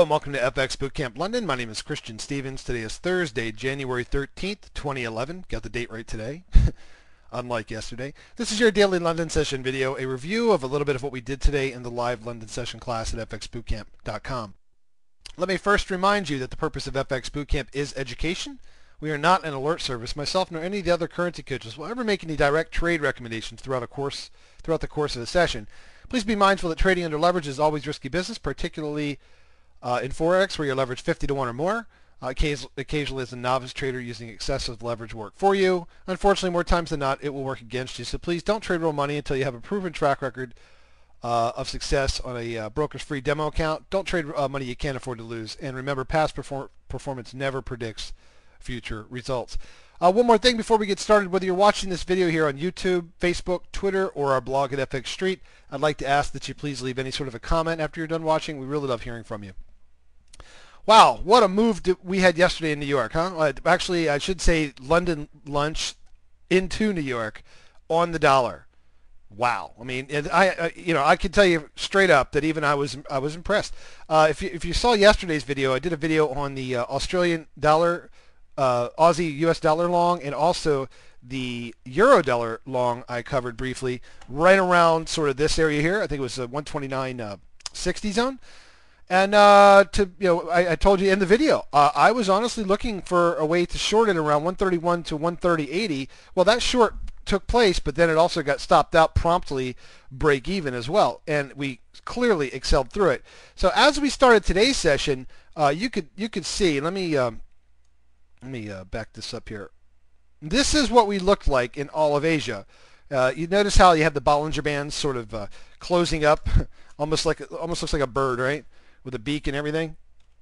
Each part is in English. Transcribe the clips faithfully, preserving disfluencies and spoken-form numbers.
and welcome to F X Bootcamp London. My name is Christian Stevens. Today is Thursday, January thirteenth, twenty eleven. Got the date right today, unlike yesterday. This is your daily London session video, a review of a little bit of what we did today in the live London session class at F X bootcamp dot com. Let me first remind you that the purpose of F X Bootcamp is education. We are not an alert service. Myself nor any of the other currency coaches will ever make any direct trade recommendations throughout a course, throughout the course of the session. Please be mindful that trading under leverage is always risky business, particularly uh, in Forex where you're leveraged fifty to one or more. Uh, occasionally as a novice trader using excessive leverage work for you. Unfortunately, more times than not, it will work against you. So please don't trade real money until you have a proven track record uh, of success on a uh, broker's free demo account. Don't trade uh, money you can't afford to lose. And remember, past perform performance never predicts future results. Uh, one more thing before we get started. Whether you're watching this video here on YouTube, Facebook, Twitter, or our blog at F X Street, I'd like to ask that you please leave any sort of a comment after you're done watching. We really love hearing from you. Wow, what a move we had yesterday in New York, huh? Uh, actually, I should say London lunch into New York on the dollar. Wow. I mean, I, I you know, I can tell you straight up that even I was I was impressed. Uh, if you if you saw yesterday's video, I did a video on the uh, Australian dollar. Uh, Aussie U S dollar long, and also the euro dollar long I covered briefly right around sort of this area here. I think it was a one twenty-nine sixty zone. And uh, to you know, I, I told you in the video, uh, I was honestly looking for a way to short it around one thirty-one to one thirty eighty. Well, that short took place, but then it also got stopped out promptly, break even as well, and we clearly excelled through it. So as we started today's session, uh, you could you could see. Let me. Um, Let me uh, back this up here. This is what we looked like in all of Asia. Uh, you notice how you have the Bollinger Bands sort of uh, closing up, almost like almost looks like a bird, right, with a beak and everything,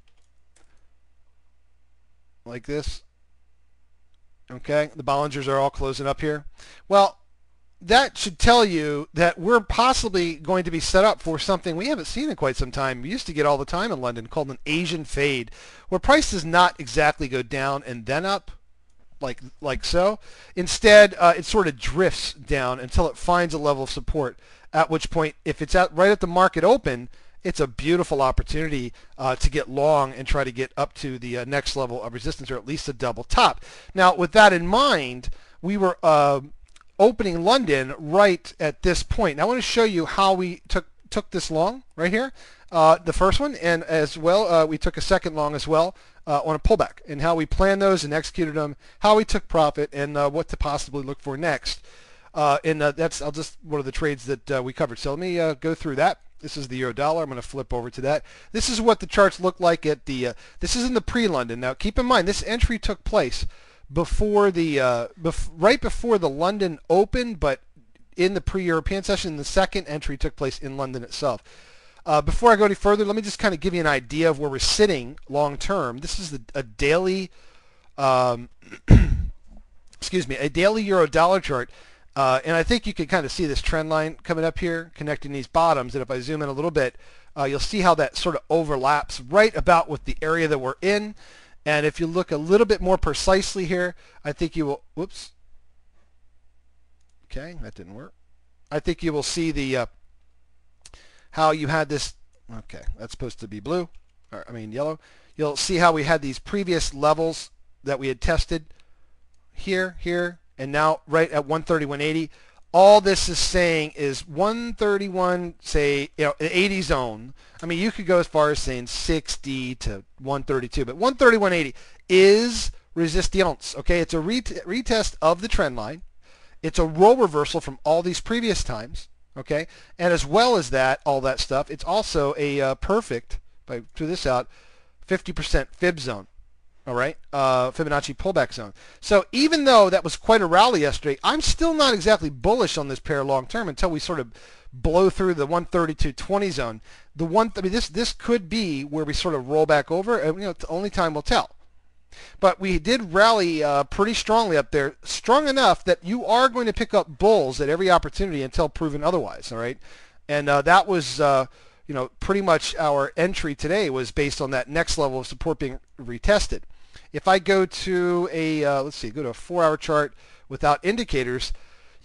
like this. Okay, the Bollingers are all closing up here. Well, that should tell you that we're possibly going to be set up for something we haven't seen in quite some time. We used to get all the time in London called an Asian fade, where price does not exactly go down and then up like like so. Instead, uh, it sort of drifts down until it finds a level of support, at which point, if it's at, right at the market open, it's a beautiful opportunity uh, to get long and try to get up to the uh, next level of resistance, or at least a double top. Now, with that in mind, we were uh, opening London right at this point. Now I want to show you how we took took this long right here, uh, the first one, and as well uh, we took a second long as well uh, on a pullback, and how we planned those and executed them, how we took profit, and uh, what to possibly look for next. Uh, and uh, that's I'll just one of the trades that uh, we covered. So let me uh, go through that. This is the euro dollar. I'm going to flip over to that. This is what the charts look like at the. Uh, this is in the pre-London. Now keep in mind this entry took place before the uh, bef right before the London Open, but in the pre-European session, the second entry took place in London itself. Uh, before I go any further, let me just kind of give you an idea of where we're sitting long term. This is the, a daily, um, excuse me, a daily euro dollar chart, uh, and I think you can kind of see this trend line coming up here, connecting these bottoms. And if I zoom in a little bit, uh, you'll see how that sort of overlaps right about with the area that we're in. And if you look a little bit more precisely here, I think you will, whoops, okay, that didn't work. I think you will see the, uh, how you had this, okay, that's supposed to be blue, or I mean yellow. You'll see how we had these previous levels that we had tested here, here, and now right at one thirty-one eighty. All this is saying is one thirty-one, say, you know, eighty zone. I mean, you could go as far as saying sixty to one thirty-two, but one thirty-one eighty is resistance. Okay, it's a ret retest of the trend line. It's a role reversal from all these previous times. Okay, and as well as that, all that stuff, it's also a uh, perfect, if I threw this out, fifty percent fib zone. All right, uh, Fibonacci pullback zone. So even though that was quite a rally yesterday, I'm still not exactly bullish on this pair long term until we sort of blow through the one thirty-two twenty zone. The one, I mean, this this could be where we sort of roll back over, and you know, only time will tell. But we did rally uh, pretty strongly up there, strong enough that you are going to pick up bulls at every opportunity until proven otherwise. All right, and uh, that was. Uh, you know, pretty much our entry today was based on that next level of support being retested. If I go to a, uh, let's see, go to a four-hour chart without indicators,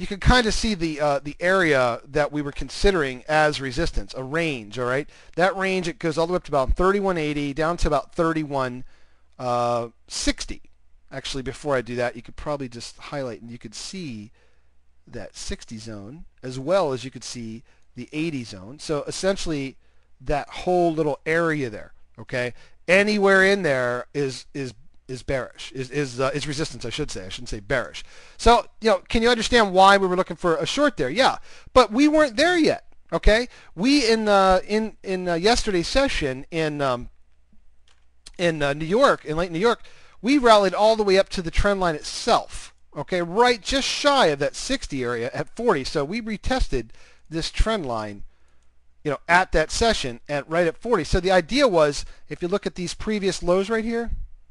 you can kind of see the uh, the area that we were considering as resistance, a range. All right, that range, it goes all the way up to about thirty-one eighty, down to about thirty-one sixty. Actually, before I do that, you could probably just highlight and you could see that sixty zone as well as you could see the eighty zone. So essentially, that whole little area there. Okay, anywhere in there is is is bearish, is is uh, is resistance, I should say. I shouldn't say bearish. So, you know, can you understand why we were looking for a short there? Yeah, but we weren't there yet. Okay, we in uh, in in uh, yesterday's session in um, in uh, New York, in late New York, we rallied all the way up to the trend line itself. Okay, right just shy of that sixty area at forty. So we retested this trend line, you know, at that session at right at forty. So the idea was, if you look at these previous lows right here,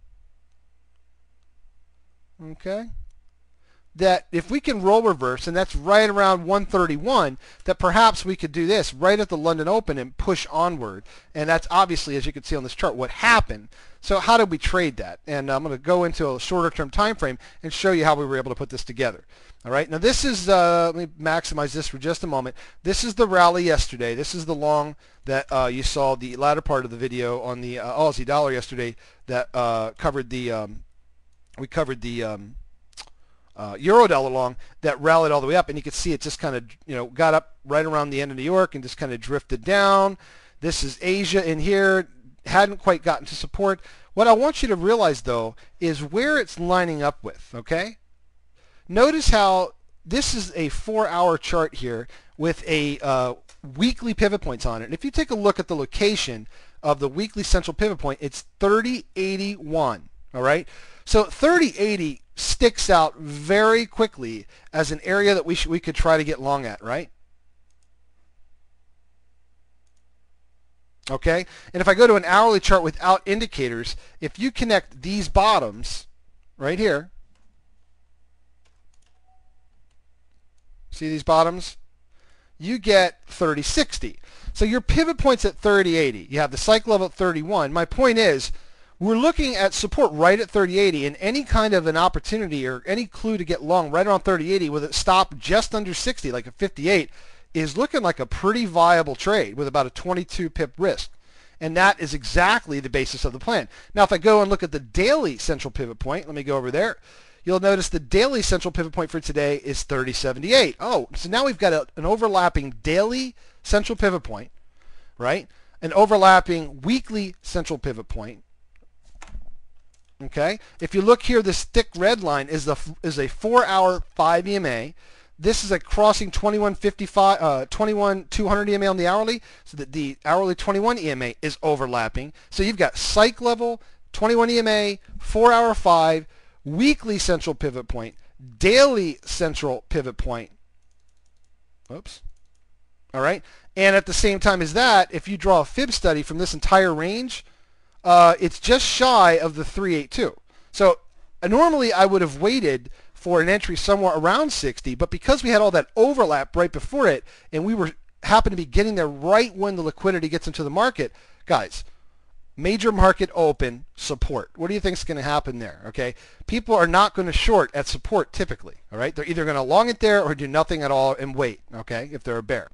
okay, that if we can roll reverse, and that's right around one thirty-one, that perhaps we could do this right at the London Open and push onward. And that's obviously, as you can see on this chart, what happened. So how did we trade that? And I'm going to go into a shorter term time frame and show you how we were able to put this together. All right, now this is, uh, let me maximize this for just a moment. This is the rally yesterday. This is the long that uh, you saw the latter part of the video on the uh, Aussie dollar yesterday that uh, covered the, um, we covered the um, uh, euro dollar long that rallied all the way up, and you can see it just kind of, you know, got up right around the end of New York and just kind of drifted down. This is Asia in here, hadn't quite gotten to support. What I want you to realize, though, is where it's lining up with, okay? Notice how this is a four-hour chart here with a uh, weekly pivot points on it. And if you take a look at the location of the weekly central pivot point, it's thirty eighty-one, all right? So thirty eighty sticks out very quickly as an area that we, should, we could try to get long at, right? Okay, and if I go to an hourly chart without indicators, if you connect these bottoms right here, see these bottoms? You get thirty sixty. So your pivot point's at thirty eighty. You have the cycle level at thirty-one. My point is, we're looking at support right at thirty eighty, and any kind of an opportunity or any clue to get long right around thirty eighty with it stop just under sixty, like a fifty-eight, is looking like a pretty viable trade with about a twenty-two pip risk. And that is exactly the basis of the plan. Now, if I go and look at the daily central pivot point, let me go over there. You'll notice the daily central pivot point for today is thirty seventy-eight. Oh, so now we've got a, an overlapping daily central pivot point, right? An overlapping weekly central pivot point. Okay? If you look here, this thick red line is, the, is a four-hour five E M A. This is a crossing twenty-one fifty-five, uh, twenty-one two hundred E M A on the hourly, so that the hourly twenty-one E M A is overlapping. So you've got psych level, twenty-one E M A, four-hour five, weekly central pivot point, daily central pivot point. Oops. All right. And at the same time as that, if you draw a fib study from this entire range, uh, it's just shy of the three eighty-two. So uh, normally I would have waited for an entry somewhere around sixty, but because we had all that overlap right before it, and we were happened to be getting there right when the liquidity gets into the market, guys, major market open support. What do you think is going to happen there? Okay, people are not going to short at support typically. All right, they're either going to long it there or do nothing at all and wait. Okay, if they're a bear.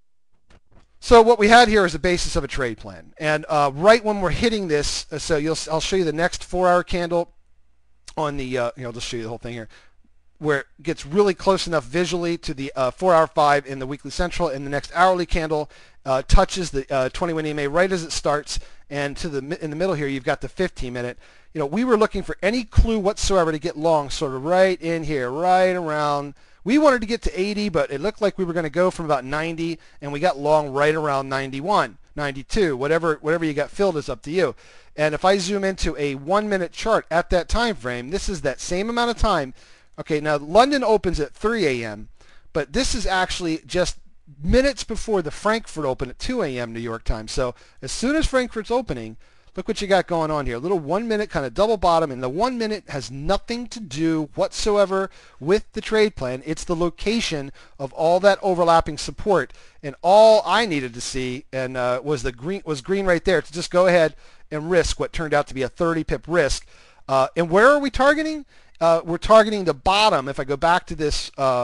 So what we had here is the basis of a trade plan, and uh, right when we're hitting this, uh, so you'll I'll show you the next four-hour candle on the. Uh, you know, I'll just show you the whole thing here, where it gets really close enough visually to the uh, four-hour five in the weekly central, and the next hourly candle uh, touches the uh, twenty-one E M A right as it starts, and to the in the middle here you've got the fifteen minute. You know, we were looking for any clue whatsoever to get long, sort of right in here, right around. We wanted to get to eighty, but it looked like we were going to go from about ninety, and we got long right around ninety-one, ninety-two, whatever whatever you got filled is up to you. And if I zoom into a one-minute chart at that time frame, this is that same amount of time. Okay, now London opens at three A M, but this is actually just minutes before the Frankfurt open at two A M New York time. So as soon as Frankfurt's opening, look what you got going on here. A little one minute kind of double bottom, and the one minute has nothing to do whatsoever with the trade plan. It's the location of all that overlapping support, and all I needed to see and uh, was the green was green right there to just go ahead and risk what turned out to be a thirty pip risk. Uh, and where are we targeting? Uh, we're targeting the bottom. If I go back to this uh,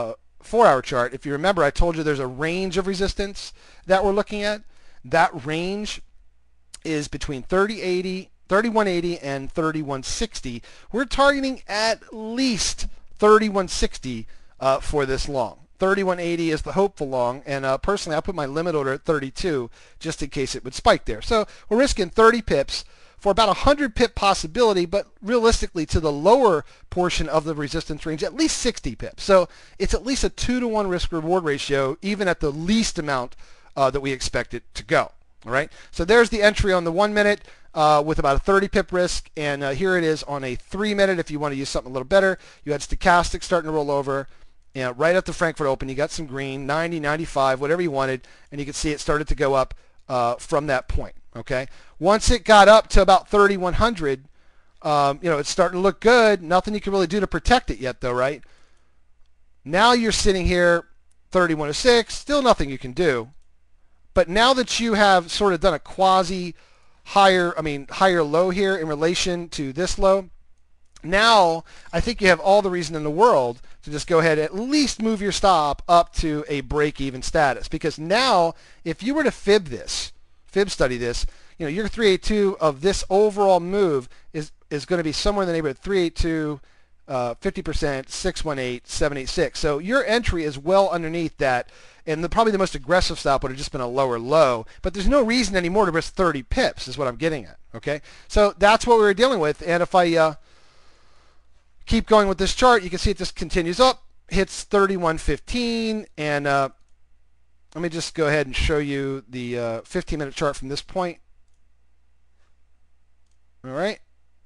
four hour chart, if you remember, I told you there's a range of resistance that we're looking at. That range is between thirty eighty, thirty-one eighty and thirty-one sixty. We're targeting at least thirty-one sixty uh, for this long. thirty-one eighty is the hopeful long, and uh, personally I put my limit order at thirty-two just in case it would spike there. So we're risking thirty pips for about a one hundred pip possibility, but realistically to the lower portion of the resistance range, at least sixty pips. So it's at least a two to one risk reward ratio, even at the least amount uh, that we expect it to go. All right. So there's the entry on the one minute uh, with about a thirty pip risk, and uh, here it is on a three minute. If you want to use something a little better, you had stochastic starting to roll over. You know, right at the Frankfurt Open, you got some green, ninety, ninety-five, whatever you wanted, and you can see it started to go up uh, from that point. Okay. Once it got up to about thirty-one hundred, um, you know, it's starting to look good. Nothing you can really do to protect it yet, though, right? Now you're sitting here, thirty-one oh six, still nothing you can do. But now that you have sort of done a quasi higher, I mean, higher low here in relation to this low, now I think you have all the reason in the world to just go ahead and at least move your stop up to a break-even status. Because now, if you were to fib this, fib study this, you know, your three eighty-two of this overall move is is going to be somewhere in the neighborhood of three eighty-two, uh, fifty percent, six eighteen, seven eighty-six. So your entry is well underneath that, and the, probably the most aggressive stop would have just been a lower low. But there's no reason anymore to risk thirty pips, is what I'm getting at. Okay, so that's what we were dealing with, and if I uh, keep going with this chart, you can see it just continues up, hits thirty-one fifteen, and uh, let me just go ahead and show you the uh, fifteen minute chart from this point. All right.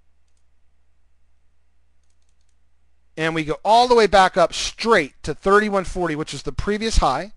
And we go all the way back up straight to thirty-one forty, which is the previous high,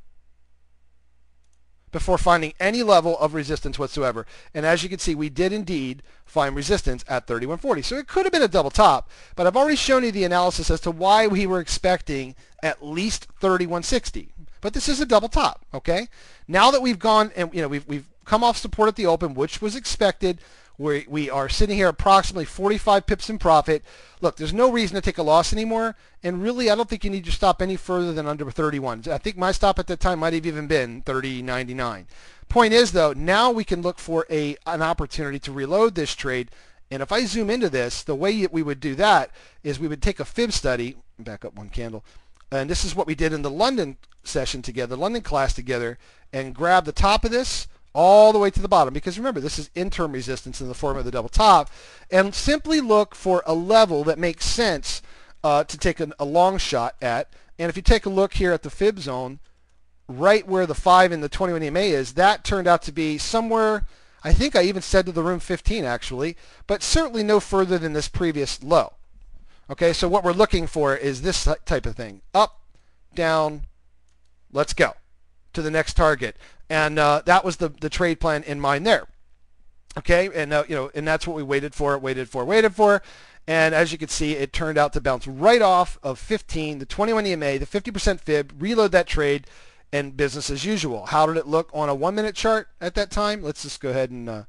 before finding any level of resistance whatsoever. And as you can see, we did indeed find resistance at thirty-one forty. So it could have been a double top, but I've already shown you the analysis as to why we were expecting at least thirty-one sixty. But this is a double top, okay? Now that we've gone and you know we've we've come off support at the open, which was expected, we we are sitting here approximately forty-five pips in profit. Look, there's no reason to take a loss anymore, and really I don't think you need to stop any further than under thirty-one. I think my stop at that time might have even been thirty ninety-nine. Point is though, now we can look for a an opportunity to reload this trade, and if I zoom into this, the way we would do that is we would take a fib study, back up one candle, and this is what we did in the London session together, London class together, and grab the top of this all the way to the bottom, because remember, this is interim resistance in the form of the double top, and simply look for a level that makes sense uh, to take an, a long shot at. And if you take a look here at the fib zone, right where the five and the twenty-one E M A is, that turned out to be somewhere, I think I even said to the room fifteen actually, but certainly no further than this previous low. Okay, so what we're looking for is this type of thing. Up, down, let's go to the next target. And uh, that was the, the trade plan in mind there. Okay, and uh, you know, and that's what we waited for, waited for, waited for. And as you can see, it turned out to bounce right off of fifteen, the twenty-one E M A, the fifty percent fib, reload that trade, and business as usual. How did it look on a one minute chart at that time? Let's just go ahead and uh,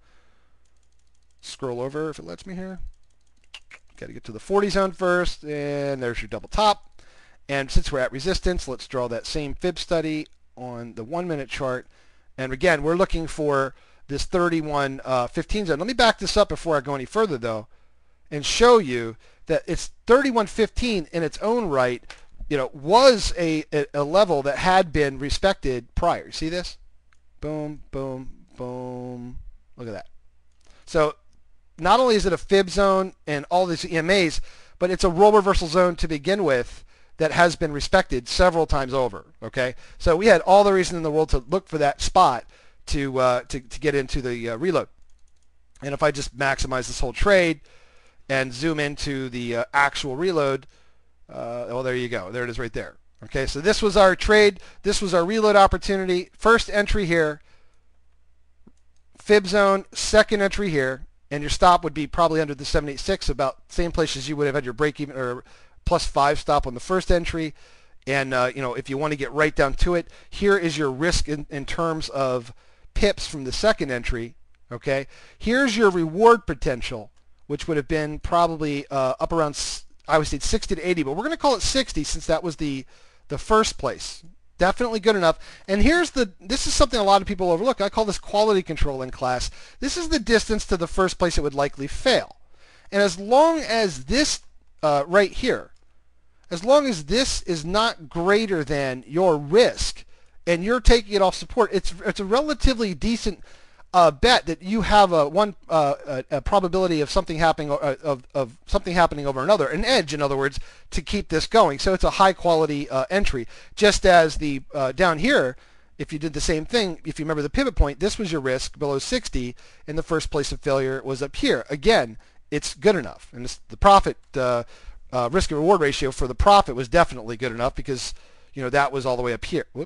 scroll over if it lets me here. Got to get to the forty zone first, and there's your double top. And since we're at resistance, let's draw that same fib study on the one minute chart. And again, we're looking for this thirty-one fifteen zone. Let me back this up before I go any further, though, and show you that it's thirty-one fifteen in its own right, you know, was a, a, a level that had been respected prior. You see this? Boom, boom, boom. Look at that. So not only is it a fib zone and all these E M As, but it's a role reversal zone to begin with that has been respected several times over. Okay, so we had all the reason in the world to look for that spot to uh, to, to get into the uh, reload. And if I just maximize this whole trade and zoom into the uh, actual reload, uh, well, there you go. There it is right there. Okay, so this was our trade. This was our reload opportunity. First entry here, fib zone. Second entry here, and your stop would be probably under the seven eighty-six, about same place as you would have had your break even or plus five stop on the first entry. And uh, you know, if you want to get right down to it, here is your risk in, in terms of pips from the second entry. Okay, here's your reward potential, which would have been probably uh, up around, I would say sixty to eighty, but we're going to call it sixty since that was the the first place. Definitely good enough. And here's the, this is something a lot of people overlook. I call this quality control in class. This is the distance to the first place it would likely fail. And as long as this uh, right here, as long as this is not greater than your risk and you're taking it off support, it's, it's a relatively decent uh, bet that you have a one uh, a, a probability of something happening uh, of, of something happening over another, an edge, in other words, to keep this going. So it's a high quality uh, entry. Just as the uh, down here, if you did the same thing, if you remember the pivot point, this was your risk below sixty, and the first place of failure was up here. Again, it's good enough, and this, the profit uh, uh, risk and reward ratio for the profit was definitely good enough because you know that was all the way up here. Whoop.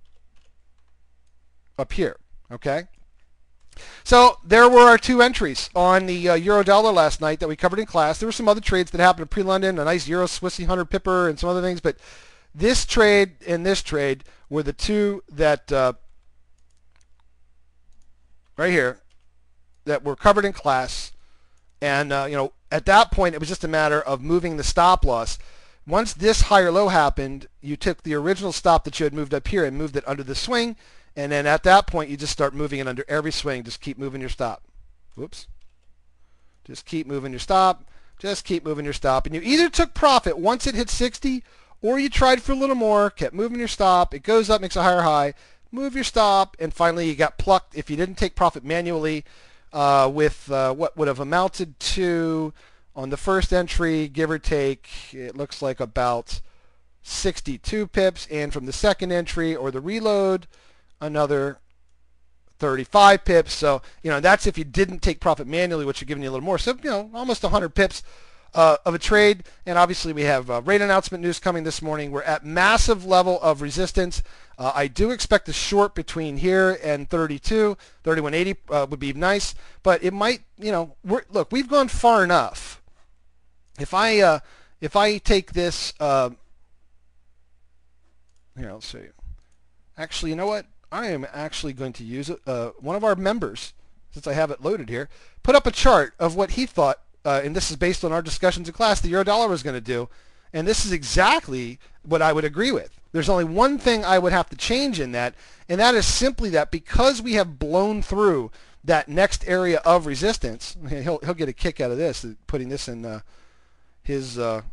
Up here, okay. So there were our two entries on the uh, euro dollar last night that we covered in class. There were some other trades that happened pre-London, a nice euro Swissy one hundred pipper and some other things, but this trade and this trade were the two that uh, right here that were covered in class. And uh, you know, at that point, it was just a matter of moving the stop loss. Once this higher low happened, you took the original stop that you had moved up here and moved it under the swing. And then at that point, you just start moving it under every swing. Just keep moving your stop. Whoops. Just keep moving your stop. Just keep moving your stop. And you either took profit once it hit sixty, or you tried for a little more, kept moving your stop. It goes up, makes a higher high. Move your stop, and finally you got plucked if you didn't take profit manually uh, with uh, what would have amounted to, on the first entry, give or take, it looks like about sixty-two pips. And from the second entry, or the reload, another thirty-five pips. So, you know, that's if you didn't take profit manually, which are giving you a little more. So, you know, almost one hundred pips uh, of a trade. And obviously we have uh, rate announcement news coming this morning. We're at massive level of resistance. Uh, I do expect a short between here and thirty-two. thirty-one eighty uh, would be nice, but it might, you know, we're, look, we've gone far enough. If I, uh, if I take this, uh, here, I'll show you. Actually, you know what? I am actually going to use it. Uh, one of our members, since I have it loaded here, put up a chart of what he thought, uh, and this is based on our discussions in class, the euro dollar was going to do. And this is exactly what I would agree with. There's only one thing I would have to change in that, and that is simply that because we have blown through that next area of resistance, he'll, he'll get a kick out of this, putting this in uh, his uh,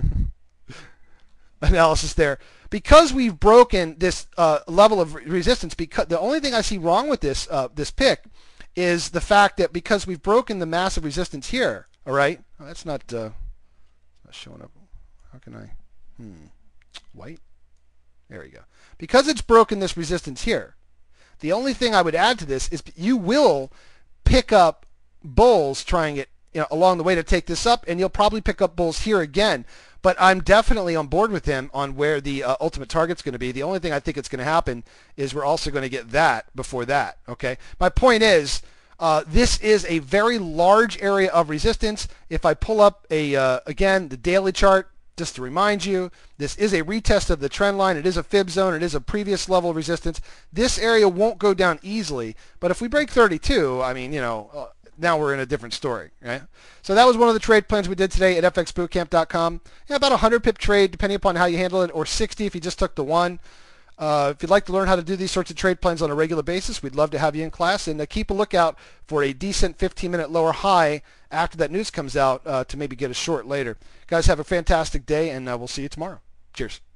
analysis there. Because we've broken this uh, level of resistance, because the only thing I see wrong with this uh, this pick is the fact that because we've broken the massive resistance here, all right? Oh, that's not, uh, not showing up. How can I? Hmm. White? There we go. Because it's broken this resistance here, the only thing I would add to this is you will pick up bulls trying it, you know, along the way to take this up, and you'll probably pick up bulls here again. But I'm definitely on board with him on where the uh, ultimate target's going to be. The only thing I think it's going to happen is we're also going to get that before that. Okay. My point is, uh, this is a very large area of resistance. If I pull up a uh, again the daily chart, just to remind you, this is a retest of the trend line. It is a fib zone. It is a previous level of resistance. This area won't go down easily. But if we break thirty-two, I mean, you know. Uh, now we're in a different story, right? So that was one of the trade plans we did today at F X bootcamp dot com. Yeah, about a one hundred pip trade, depending upon how you handle it, or sixty if you just took the one. Uh, if you'd like to learn how to do these sorts of trade plans on a regular basis, we'd love to have you in class. And uh, keep a lookout for a decent fifteen minute lower high after that news comes out uh, to maybe get a short later. Guys, have a fantastic day, and uh, we'll see you tomorrow. Cheers.